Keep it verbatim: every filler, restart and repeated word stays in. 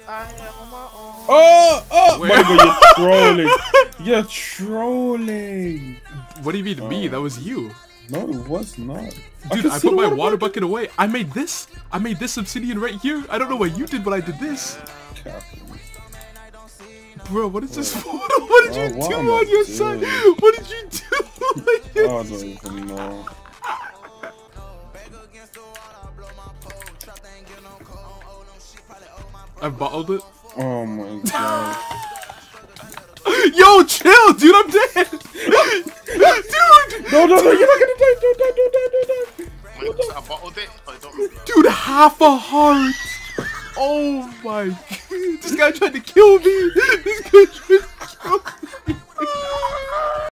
I am on my own. Oh, oh! Where? Michael, you're trolling. You're trolling. What do you mean, me? That was you. No, it was not. Dude, I, I put my water, water bucket away. I made this. I made this obsidian right here. I don't know what you did, but I did this. Bro, what is this photo? What did you oh, do on your side? What did you do on your oh, I don't even know. I bottled it. Oh my god. Yo, chill, dude, I'm dead. Dude! No, no, no, you're not gonna die. Don't die, don't die, don't die. Wait, don't I bottled it? I don't... Dude, half a heart. Oh my god. This guy tried to kill me. This guy tried